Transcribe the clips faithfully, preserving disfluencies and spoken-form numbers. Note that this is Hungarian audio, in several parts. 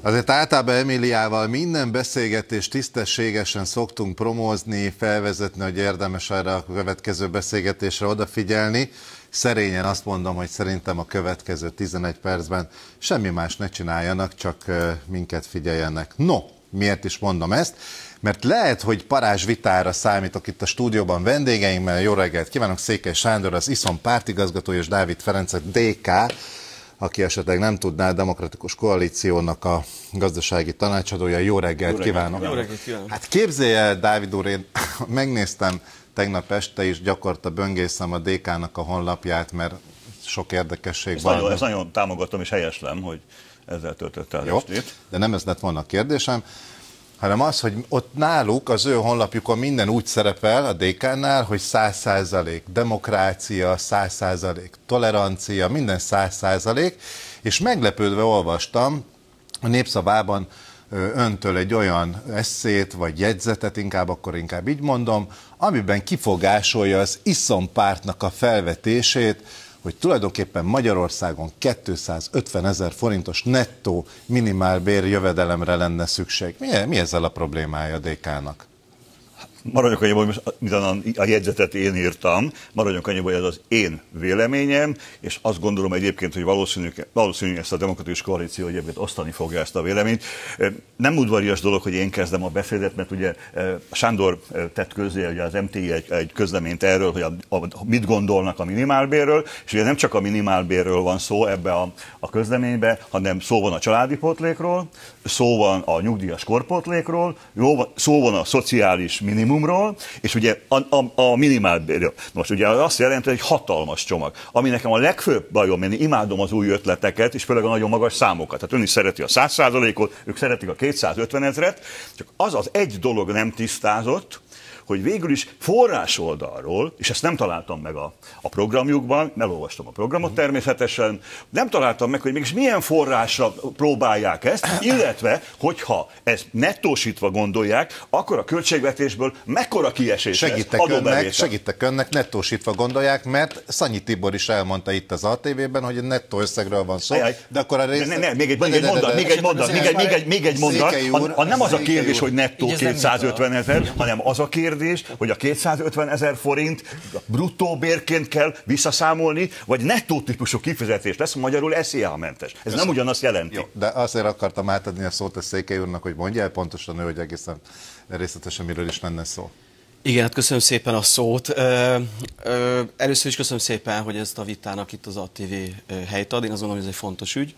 Azért általában Emiliával minden beszélgetést tisztességesen szoktunk promózni, felvezetni, hogy érdemes erre a következő beszélgetésre odafigyelni. Szerényen azt mondom, hogy szerintem a következő tizenegy percben semmi más ne csináljanak, csak minket figyeljenek. No, miért is mondom ezt? Mert lehet, hogy parázsvitára számítok itt a stúdióban vendégeimmel. Jó reggelt kívánok, Székely Sándor, az iszon pártigazgatója, és Dávid Ferenc, a dé ká, aki esetleg nem tudná, a Demokratikus Koalíciónak a gazdasági tanácsadója. Jó reggelt, Jó kívánok! Jó reggelt kívánok! Hát képzelje el, Dávid úr, én megnéztem tegnap este is, gyakorta böngészem a dé ká-nak a honlapját, mert sok érdekesség ezt van. Nagyon, ezt nagyon támogatom és helyeslem, hogy ezzel töltötte el Jó, estét. de nem ez lett volna a kérdésem, hanem az, hogy ott náluk, az ő honlapjukon minden úgy szerepel a dé ká-nál, hogy száz százalék demokrácia, száz százalék tolerancia, minden száz százalék, és meglepődve olvastam a Népszavában öntől egy olyan esszét, vagy jegyzetet, inkább akkor inkább így mondom, amiben kifogásolja az iszon pártnak a felvetését, hogy tulajdonképpen Magyarországon kétszázötven ezer forintos nettó minimálbér jövedelemre lenne szükség. Mi, mi ezzel a problémája a dé ká-nak? Maradjunk annyiból, hogy a jegyzetet én írtam, maradjunk annyiból, hogy ez az én véleményem, és azt gondolom egyébként, hogy valószínűleg, valószínűleg ezt a Demokratikus Koalíció egyébként osztani fogja ezt a véleményt. Nem udvarias dolog, hogy én kezdem a beszédet, mert ugye Sándor tett közzé, ugye az em té i egy, egy közleményt erről, hogy a, a, mit gondolnak a minimálbérről, és ugye nem csak a minimálbérről van szó ebbe a, a közleménybe, hanem szó van a családi pótlékról, szó van a nyugdíjas korpótlékról, szó van a szociális minimum, és ugye a, a, a minimálbérről. Most ugye azt jelenti, hogy egy hatalmas csomag, ami nekem a legfőbb bajom, én imádom az új ötleteket, és főleg a nagyon magas számokat. Tehát ön is szereti a száz százalékot, ők szeretik a kétszázötven ezret, csak az az egy dolog nem tisztázott, hogy végül is forrás oldalról, és ezt nem találtam meg a, a programjukban, elolvastam a programot természetesen, nem találtam meg, hogy mégis milyen forrásra próbálják ezt, illetve, hogyha ezt nettósítva gondolják, akkor a költségvetésből mekkora kiesés segítek lesz önnek, segítek önnek, nettósítva gondolják, mert Szanyi Tibor is elmondta itt az á té vében, hogy egy nettó összegről van szó, Ajaj, de akkor a rész... Ne, ne, még egy, még egy mondat, még egy mondat, még egy, még egy, még egy mondat, a, nem az a kérdés, hogy nettó kétszázötven ezer, hanem az a kérdés, hogy a kétszázötven ezer forint bruttó bérként kell visszaszámolni, vagy nettó típusú kifizetés lesz, magyarul es zé á-mentes. Ez Köszön. nem ugyanazt jelenti. Jó, de azért akartam átadni a szót a Székely úrnak, hogy mondja el pontosan ő, hogy egészen részletesen miről is lenne szó. Igen, hát köszönöm szépen a szót. Ö, ö, először is köszönöm szépen, hogy ezt a vitának itt az á té vé helyt ad. Én azt gondolom, hogy ez egy fontos ügy.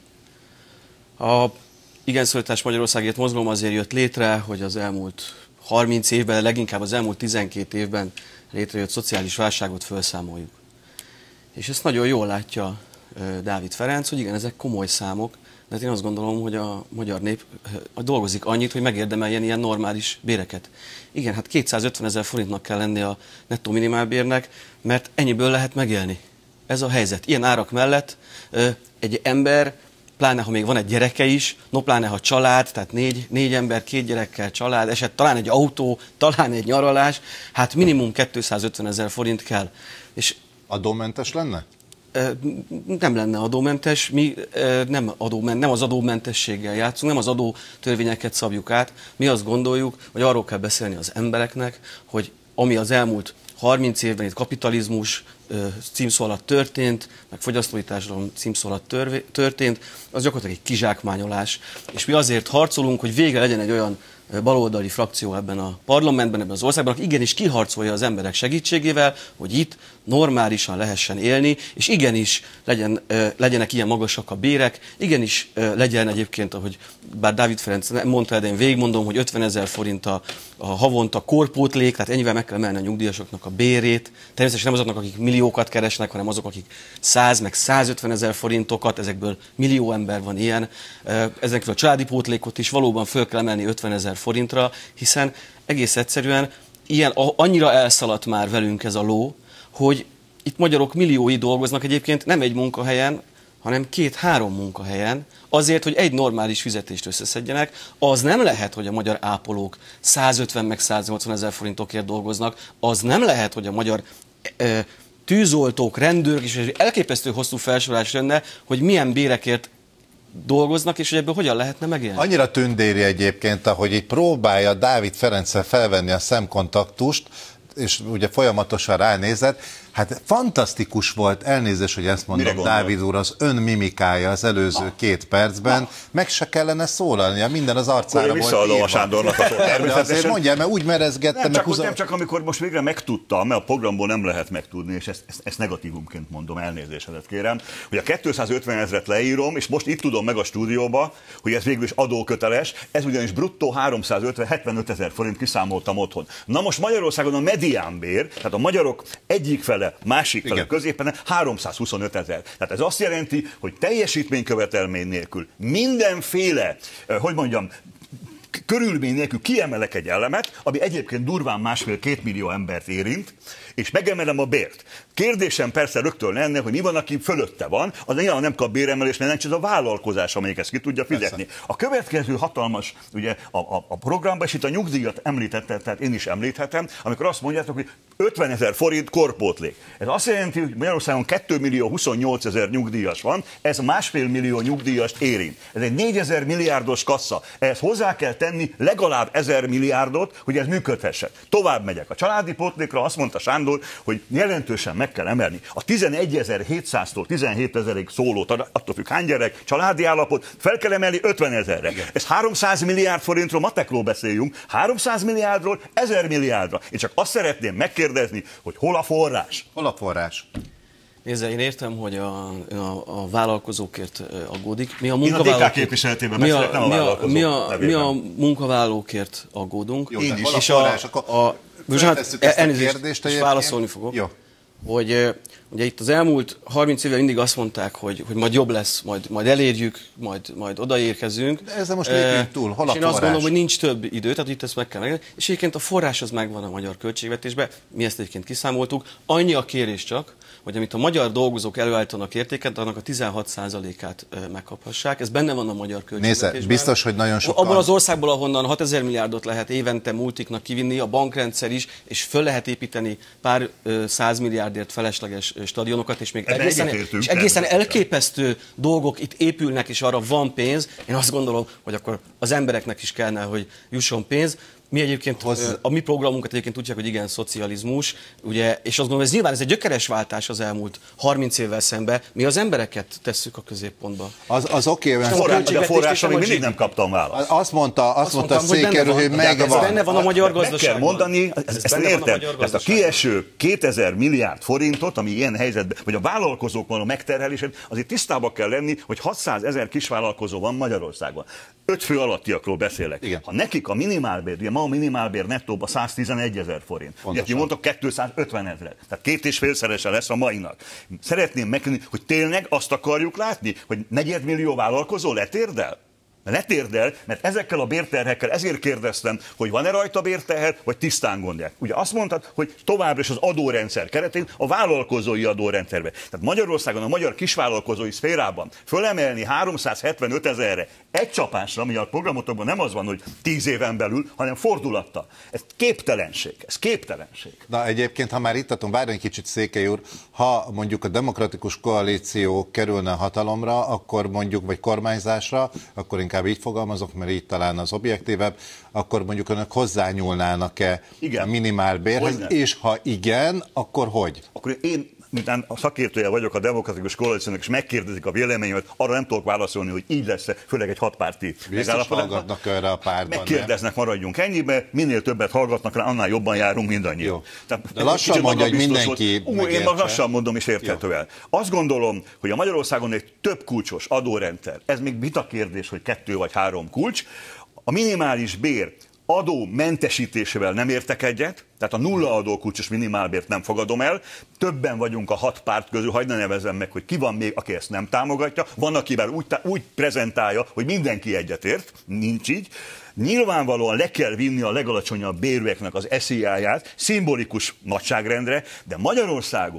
A Igen Szólítás Magyarországért mozgalom azért jött létre, hogy az elmúlt harminc évben, leginkább az elmúlt tizenkét évben létrejött szociális válságot felszámoljuk. És ezt nagyon jól látja Dávid Ferenc, hogy igen, ezek komoly számok, de én azt gondolom, hogy a magyar nép dolgozik annyit, hogy megérdemeljen ilyen normális béreket. Igen, hát kétszázötven ezer forintnak kell lenni a nettó minimálbérnek, mert ennyiből lehet megélni. Ez a helyzet. Ilyen árak mellett egy ember, pláne ha még van egy gyereke is, no pláne ha család, tehát négy, négy ember, két gyerekkel család, eset talán egy autó, talán egy nyaralás, hát minimum kétszázötven ezer forint kell. És adómentes lenne? Nem lenne adómentes, mi nem, adómen, nem az adómentességgel játszunk, nem az adótörvényeket szabjuk át, mi azt gondoljuk, hogy arról kell beszélni az embereknek, hogy ami az elmúlt harminc évben itt kapitalizmus címszó alatt történt, meg fogyasztói társadalom címszó alatt történt, az gyakorlatilag egy kizsákmányolás. És mi azért harcolunk, hogy végre legyen egy olyan baloldali frakció ebben a parlamentben, ebben az országban, aki igenis kiharcolja az emberek segítségével, hogy itt normálisan lehessen élni, és igenis legyen, legyenek ilyen magasak a bérek, igenis legyen egyébként, ahogy bár Dávid Ferenc nem mondta, de én végigmondom, hogy ötven ezer forint a, a havonta korpótlék, tehát ennyivel meg kell emelni a nyugdíjasoknak a bérét. Természetesen nem azoknak, akik milliókat keresnek, hanem azok, akik száz meg százötven ezer forintokat, ezekből millió ember van ilyen. Ezekről a családi pótlékot is valóban föl kell emelni ötven ezer forintra, hiszen egész egyszerűen ilyen, annyira elszaladt már velünk ez a ló, hogy itt magyarok milliói dolgoznak egyébként nem egy munkahelyen, hanem két-három munkahelyen, azért, hogy egy normális fizetést összeszedjenek. Az nem lehet, hogy a magyar ápolók százötven meg száznyolcvan ezer forintokért dolgoznak, az nem lehet, hogy a magyar e, tűzoltók, rendőrök is, és elképesztő hosszú felsorolás lenne, hogy milyen bérekért dolgoznak, és hogy ebből hogyan lehetne megélni. Annyira tündéri egyébként, ahogy így próbálja Dávid Ferenccel felvenni a szemkontaktust, és ugye folyamatosan ránézett. Hát fantasztikus volt, elnézést, hogy ezt mondom, Dávid úr, az ön mimikája az előző Na. két percben, Na. meg se kellene szólalnia, minden az arcára volt írva. A Sándornak a szót. Azért mondjál, mert úgy merezgettem. Nem, meg csak, nem csak amikor most végre megtudtam, mert a programból nem lehet megtudni, és ezt, ezt, ezt negatívumként mondom, elnézésedet kérem, hogy a kétszázötven ezret leírom, és most itt tudom meg a stúdióba, hogy ez végül is adóköteles, ez ugyanis bruttó háromszázhetvenöt ezer forint, kiszámoltam otthon. Na most Magyarországon a mediánbér, tehát a magyarok egyik fele, másik fele középen háromszázhuszonöt ezer. Tehát ez azt jelenti, hogy teljesítménykövetelmény nélkül mindenféle, hogy mondjam, körülmény nélkül kiemelek egy elemet, ami egyébként durván másfél-két millió embert érint, és megemelem a bért. Kérdésem persze rögtön lenne, hogy mi van, aki fölötte van, az nyilván nem kap béremelést, mert nem csak az a vállalkozás, amelyik ezt ki tudja fizetni. Persze. A következő hatalmas, ugye a, a, a programban, és itt a nyugdíjat említette, tehát én is említhetem, amikor azt mondjátok, hogy ötven ezer forint korpótlék. Ez azt jelenti, hogy Magyarországon két millió huszonnyolc ezer nyugdíjas van, ez másfél millió nyugdíjast érint. Ez egy négyezer milliárdos kassa. Ehhez hozzá kell tenni legalább ezer milliárdot, hogy ez működhessen. Tovább megyek. A családi pótlékra azt mondta Sándor, hogy jelentősen meg kell emelni. A tizenegyezer-hétszáztól tizenhét ezerig szólót, attól függ hány gyerek, családi állapot, fel kell emelni ötven ezerre. Ez háromszáz milliárd forintról, matekról beszéljünk, háromszáz milliárdról ezer milliárdra. Én csak azt szeretném megkérdezni, hogy hol a forrás? Hol a forrás? Nézze, én értem, hogy a, a, a vállalkozókért aggódik. Mi a munkavállalókért, én a dé ká képviseletében mi a, beszélek, nem a mi a, vállalkozók mi a, mi a munkavállalókért aggódunk. Jó, én is. És a, a, a, most elnézést, és válaszolni fogok. Jó. Hogy ugye itt az elmúlt harminc évben mindig azt mondták, hogy, hogy majd jobb lesz, majd, majd elérjük, majd, majd odaérkezünk. De ezzel most lépjünk túl, hol a és én azt gondolom, hogy nincs több idő, tehát itt ezt meg kell megnézni. És egyébként a forrás az megvan a magyar költségvetésben, mi ezt egyébként kiszámoltuk. Annyi a kérés csak, hogy amit a magyar dolgozók előállítanak értéket, annak a tizenhat százalékát megkaphassák. Ez benne van a magyar költségvetésben. Nézze, biztos, hogy nagyon sokan... Abban az országból, ahonnan hatezer milliárdot lehet évente multiknak kivinni, a bankrendszer is, és föl lehet építeni pár száz milliárdért felesleges stadionokat, és még egészen, és egészen elképesztő dolgok itt épülnek, és arra van pénz. Én azt gondolom, hogy akkor az embereknek is kellene, hogy jusson pénz. Mi egyébként, Hozz... a mi programunkat egyébként tudják, hogy igen, szocializmus, ugye, és azt gondolom, hogy ez nyilván ez egy gyökeres váltás az elmúlt harminc évvel szemben. Mi az embereket tesszük a középpontba. Az, az oké, okay, de a forrásra még mindig nem kaptam választ. Azt mondta, azt, azt mondta Székely, hogy megvan. Ez benne van a magyar gazdaságban. Meg kell mondani, ezt, ezt értem, ezt a kieső kétezer milliárd forintot, ami ilyen helyzetben, vagy a vállalkozók való megterhelését, azért tisztában kell lenni, hogy hatszázezer kisvállalkozó van Magyarországon. Öt fő alattiakról beszélek. Igen. Ha nekik a minimálbér, ugye ma a minimálbér nettóban száztizenegy ezer forint. Pontosan. Ugye mondtok kétszázötven ezer. Tehát két és félszerese lesz a mainak. Szeretném megkérdezni, hogy tényleg azt akarjuk látni, hogy negyedmillió vállalkozó letérdel? Letérdel, mert ezekkel a bérterhekkel ezért kérdeztem, hogy van-e rajta bérterher, vagy tisztán gondolják. Ugye azt mondtad, hogy továbbra is az adórendszer keretén a vállalkozói adórendszerbe. Tehát Magyarországon, a magyar kisvállalkozói szférában fölemelni háromszázhetvenöt ezerre egy csapásra, ami a programotokban nem az van, hogy tíz éven belül, hanem fordulattal. Ez képtelenség, ez képtelenség. Na egyébként, ha már itt adom, várjon egy kicsit, Székely úr, ha mondjuk a demokratikus koalíció kerülne a hatalomra, akkor mondjuk, vagy kormányzásra, akkor inkább így fogalmazok, mert így talán az objektívebb, akkor mondjuk önök hozzányúlnának-e a minimálbérhez, és ha igen, akkor hogy? Akkor én, miután a szakértője vagyok a demokratikus koalíciónak, és megkérdezik a véleményemet, arra nem tudok válaszolni, hogy így lesz, főleg egy hatpárti megállapodásban. Hallgatnak erre a pártban. Megkérdeznek, nem? Maradjunk ennyibe, minél többet hallgatnak rá, annál jobban járunk mindannyian. Jó. De lassan mondja, hogy mindenki Ú, Én meg lassan mondom, és érthetően. Azt gondolom, hogy a Magyarországon egy több kulcsos adórendszer, ez még vita kérdés, hogy kettő vagy három kulcs, a minimális bér adó mentesítésével nem értek egyet, tehát a nulla adókulcsos minimálbért nem fogadom el. Többen vagyunk a hat párt közül, hagyd ne nevezzem meg, hogy ki van még, aki ezt nem támogatja. Van, akivel úgy, úgy prezentálja, hogy mindenki egyetért, nincs így. Nyilvánvalóan le kell vinni a legalacsonyabb bérűeknek az es zé á-ját, szimbolikus nagyságrendre, de Magyarországon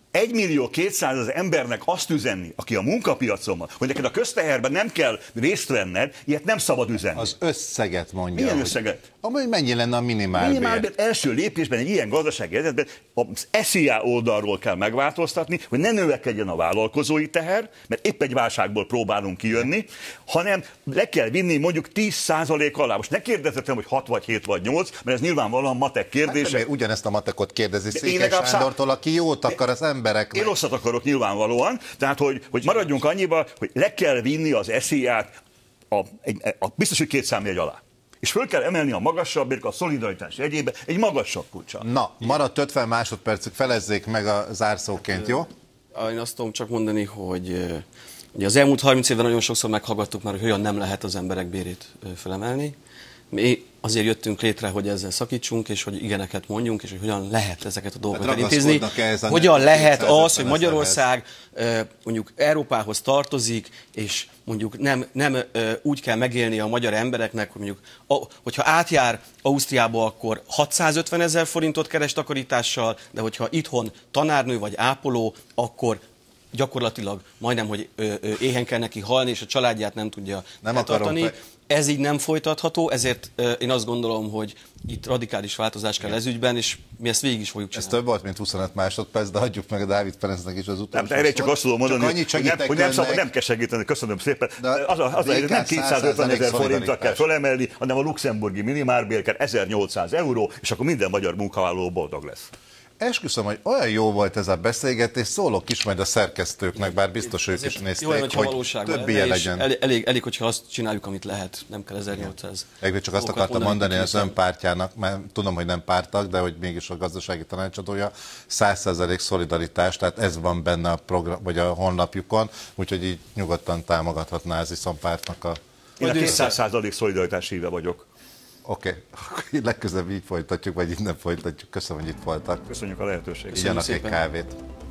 egy millió kétszázezer embernek azt üzenni, aki a munkapiacon van, hogy neked a közteherben nem kell részt venned, ilyet nem szabad üzenni. Az összeget mondja. Milyen összeget? Amúgy mennyi lenne a minimálbér? Minimálbér első lépésben egy ilyen gazdasági helyzetben az es zé á oldalról kell megváltoztatni, hogy ne növekedjen a vállalkozói teher, mert épp egy válságból próbálunk kijönni, hanem le kell vinni mondjuk tíz százalék alá. Most ne kérdezzetem, hogy hat vagy hét vagy nyolc, mert ez nyilvánvalóan matek kérdése. Hát, ugyanezt a matekot kérdezi Székely Sándortól, aki jót akar az embereknek. Én rosszat akarok nyilvánvalóan, tehát hogy, hogy maradjunk annyiba, hogy le kell vinni az es zé á-t a, a, a biztos, hogy két számjegy alá. És föl kell emelni a magasabb, a szolidaritás egyébe egy magasabb kulccsal. Na, maradt ötven másodpercig, felezzék meg a zárszóként, jó? Én azt tudom csak mondani, hogy ugye az elmúlt harminc évben nagyon sokszor meghallgattuk már, hogy hogyan nem lehet az emberek bérét felemelni. Mi azért jöttünk létre, hogy ezzel szakítsunk, és hogy igeneket mondjunk, és hogy hogyan lehet ezeket a dolgokat hát elintézni. Hogyan lehet az, hogy Magyarország mondjuk Európához tartozik, és mondjuk nem, nem úgy kell megélni a magyar embereknek, hogy mondjuk, hogyha átjár Ausztriába, akkor hatszázötven ezer forintot keres takarítással, de hogyha itthon tanárnő vagy ápoló, akkor gyakorlatilag majdnem, hogy éhen kell neki halni, és a családját nem tudja tartani. Ez így nem folytatható, ezért én azt gondolom, hogy itt radikális változás kell ez ügyben, és mi ezt végig is fogjuk csinálni. Ez több volt, mint huszonöt másodperc, de adjuk meg a Dávid Ferencnek is az utolsó. Nem, erre csak azt tudom mondani, hogy, hogy, nem, hogy nem, szabad, nem kell segíteni, köszönöm szépen. De az a, az a, nem kétszázötven ezer forintra kell fölemelni, hanem a luxemburgi minimálbér kell ezernyolcszáz euró, és akkor minden magyar munkavállaló boldog lesz. Esküszöm, hogy olyan jó volt ez a beszélgetés, szólok is majd a szerkesztőknek, bár biztos ők is nézték, jó, hogy több ilyen legyen. Elég, elég, elég, hogyha azt csináljuk, amit lehet, nem kell ezernyolcszáz. Egyébként csak azt akartam mondani az ön pártjának, mert tudom, hogy nem pártag, de hogy mégis a gazdasági tanácsadója, száz százalék szolidaritás, tehát ez van benne a program, vagy a honlapjukon, úgyhogy így nyugodtan támogathatná az Iszompártnak a... Én a kétszáz százalék szolidaritás híve vagyok. Oké, okay. Legközelebb így folytatjuk, vagy így nem folytatjuk. Köszönöm, hogy itt voltak. Köszönjük a lehetőséget. Igyanak egy kávét.